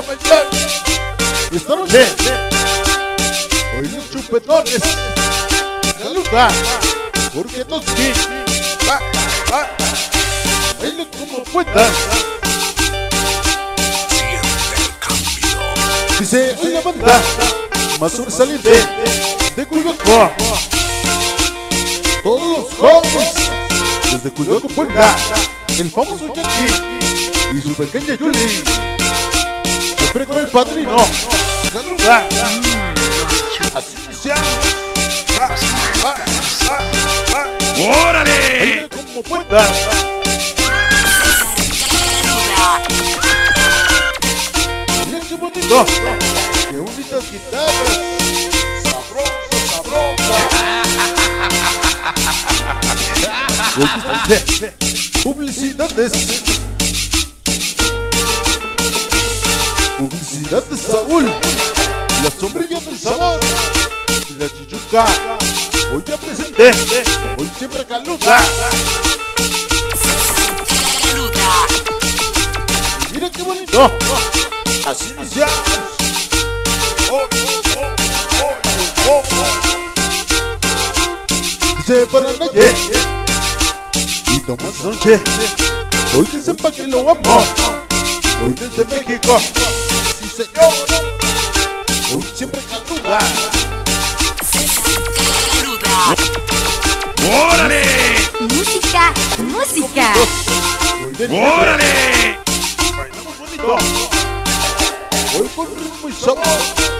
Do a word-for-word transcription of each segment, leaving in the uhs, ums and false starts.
bailar. Y esta noche, hoy los chupetones, saluda, porque Toski va, va, baila como puedas. Dice, hoy la banda más sobresaliente de Culiacán. Todos los jóvenes desde Culiacán, Puebla, el famoso Yankee y su pequeña Yuli, siempre con el padrino. Saluda. Así iniciamos. Va, va, va, va. ¡Órale! Como puedas. Miren qué bonito. Qué bonitas guitarras. Sabrosa, sabrosa. Publicidades. Publicidad de Saúl. La sombrilla del sabor. La chichuca. Hoy ya presenté. Hoy siempre caluda. Mira qué bonito. Así iniciamos. Oh, oh, oh, oh, oh, oh. Dice para nadie. Y tomas noche. Hoy que sepa que lo amo. Hoy desde México. Sí señor. Hoy siempre caluda. ¡Órale! Música, música. ¡Órale! Bailamos bonito. Hoy con ritmo y sabor.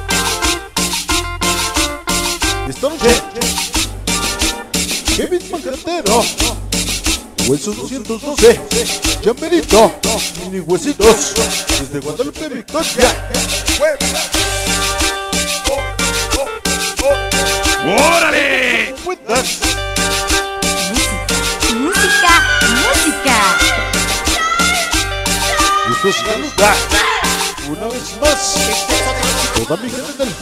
Esta noche, Kevin Mancantero, Huesos doscientos doce, Chamberito, Mini Huesitos, desde Guadalupe, Victoria. ¡Órale! Puedas. Música, música. Esto es saluda. Una vez más, toda mi gente del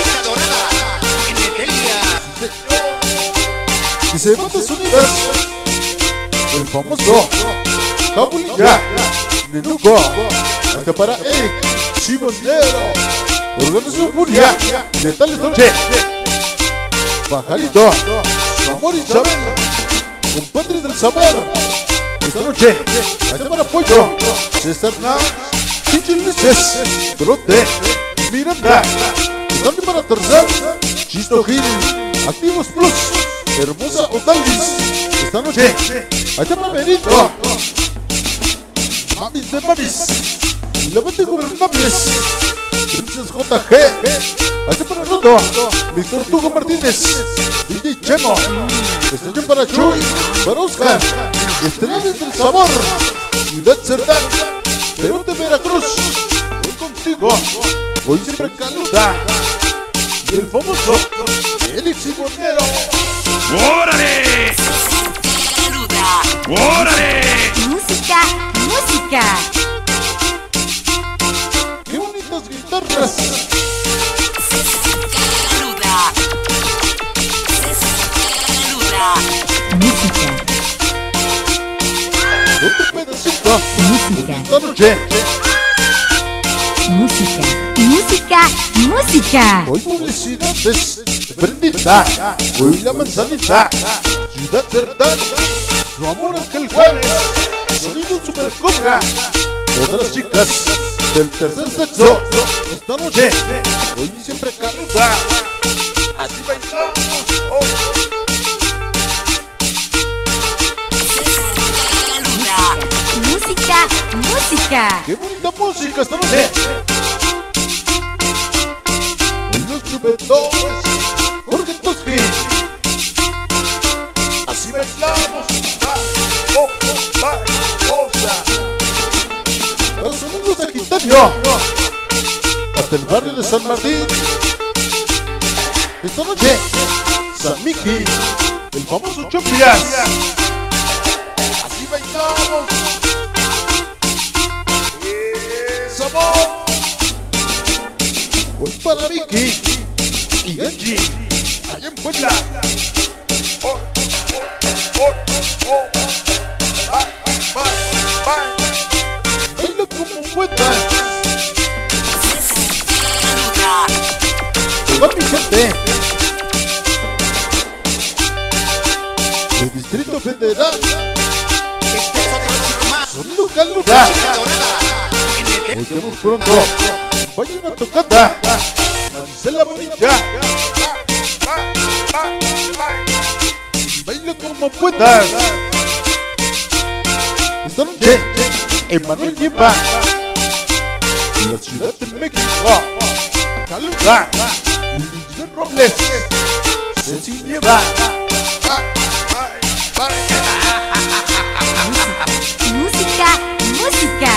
Dice Bandas Unidas, el famoso Cabulilla, Nenuco, hasta para Eric, Chibonero, Organización Furia, Letales Noche, Pajarito, Amor Isabel, Compadres del Sabor. Esta noche, hasta para Pollo, César Nau, Chichil Luces, Brote, Miranda, también para Tarzán, Chisto Gil, Activos Plus, Hermosa Otalis. Esta noche, allá para Benito, Mamis de Mamis, Levante Gobernables, Princess J G, allá para Roto, Víctor Tugo Martínez, D J Chemo, esta noche para Chuy, para Oscar, Estelares del Sabor, Ciudad Cerdán, Perú de Veracruz, hoy contigo, hoy siempre caluda, y el famoso Elix y Monero. ¡Órale! ¡Órale! Música, música. ¡Qué bonitas guitarras! Música, Otro pedacito. música, Esta noche, música, música, música. hoy publicidades. Prendita, hoy la manzanita. Ciudad Cerdán, su amor Ángel Juárez. Sonido Super Cobra. Todas las chicas del tercer sexo. Esta noche, hoy y siempre caluda. Así bailamos. Oh. Música, música. ¡Qué bonita música esta noche! Hoy los chupetones, Jorge Toski. Así bailamos. Va, oh, oh, va, cosa. Los amigos de Quintanio, hasta el barrio de San Martín. Esta noche, San Miki, el famoso Champias. Así bailamos. Sabor. Voy para Vicky y Genji, allá en Puebla. Oh, oh, oh, oh, oh. Bye, bye, bye. Baila como puedas. Norte, el Distrito Federal, sonido Caluda. Nos vemos pronto. Vayan a tocata, Maricela Bonita. Baila como puedas. Esta noche, Emanuel lleva la Ciudad de México. Caluda, Luis Robles, Ceci lleva. Música, música.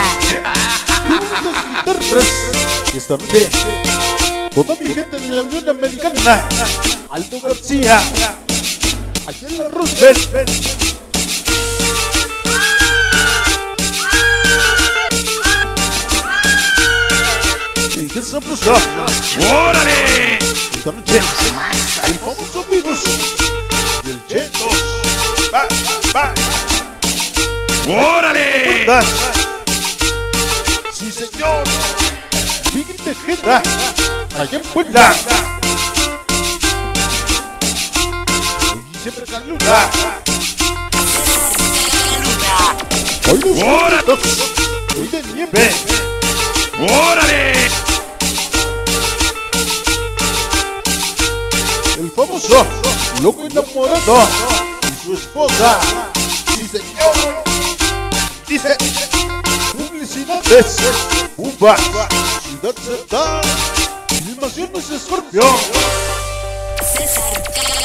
Esta noche, toda mi gente de la Unión Americana, Aldo García, Ayala Roosevelt, y que sabroso. ¡Órale! Esta noche, el famoso virus del Cheto. ¡Va, va! ¡Órale! Sí, señor. Miguel Tejeda, allá en Puebla. Y siempre Caluda. Hoy los ¡Órale! gorditos, hoy de nieve. ¡Órale! El famoso loco enamorado y su esposa. Sí, señor. Dice, publicidades, Uva, Ciudad Z, Filmaciones Escorpión. César